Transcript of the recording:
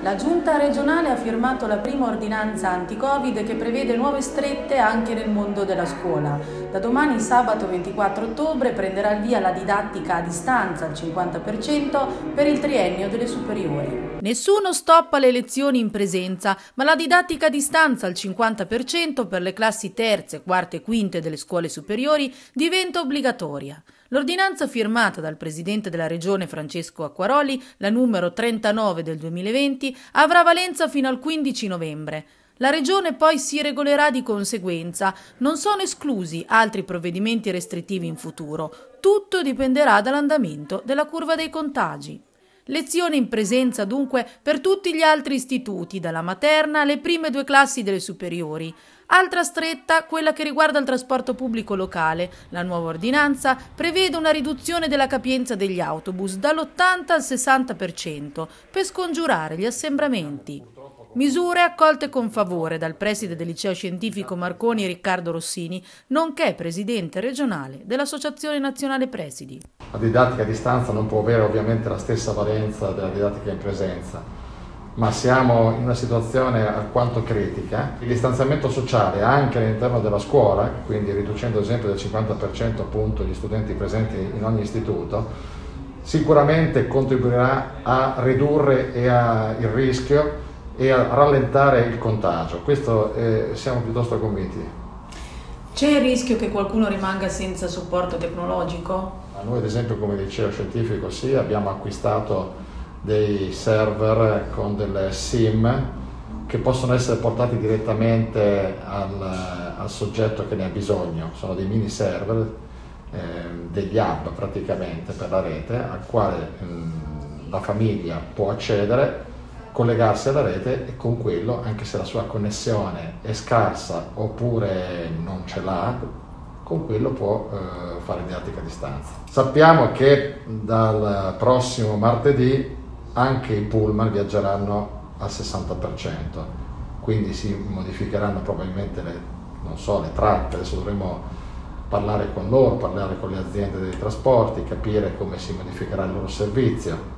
La Giunta regionale ha firmato la prima ordinanza anti-Covid che prevede nuove strette anche nel mondo della scuola. Da domani, sabato 24 ottobre, prenderà il via la didattica a distanza al 50% per il triennio delle superiori. Nessuno stop alle lezioni in presenza, ma la didattica a distanza al 50% per le classi terze, quarte e quinte delle scuole superiori diventa obbligatoria. L'ordinanza firmata dal presidente della regione Francesco Acquaroli, la numero 39 del 2020, avrà valenza fino al 15 novembre. La regione poi si regolerà di conseguenza. Non sono esclusi altri provvedimenti restrittivi in futuro. Tutto dipenderà dall'andamento della curva dei contagi. Lezioni in presenza dunque per tutti gli altri istituti, dalla materna alle prime 2 classi delle superiori. Altra stretta, quella che riguarda il trasporto pubblico locale. La nuova ordinanza prevede una riduzione della capienza degli autobus dall'80 al 60% per scongiurare gli assembramenti. Misure accolte con favore dal preside del liceo scientifico Marconi Riccardo Rossini, nonché presidente regionale dell'Associazione Nazionale Presidi. La didattica a distanza non può avere ovviamente la stessa valenza della didattica in presenza, ma siamo in una situazione alquanto critica. Il distanziamento sociale anche all'interno della scuola, quindi riducendo ad esempio del 50% appunto gli studenti presenti in ogni istituto, sicuramente contribuirà a ridurre il rischio e a rallentare il contagio. Questo siamo piuttosto convinti. C'è il rischio che qualcuno rimanga senza supporto tecnologico? Noi ad esempio come liceo scientifico sì, abbiamo acquistato dei server con delle SIM che possono essere portati direttamente al soggetto che ne ha bisogno. Sono dei mini server, degli hub praticamente per la rete, al quale la famiglia può accedere, collegarsi alla rete e con quello, anche se la sua connessione è scarsa oppure non ce l'ha, con quello può fare didattica a distanza. Sappiamo che dal prossimo martedì anche i pullman viaggeranno al 60%, quindi si modificheranno probabilmente le tratte. Adesso dovremo parlare con loro, parlare con le aziende dei trasporti, capire come si modificherà il loro servizio.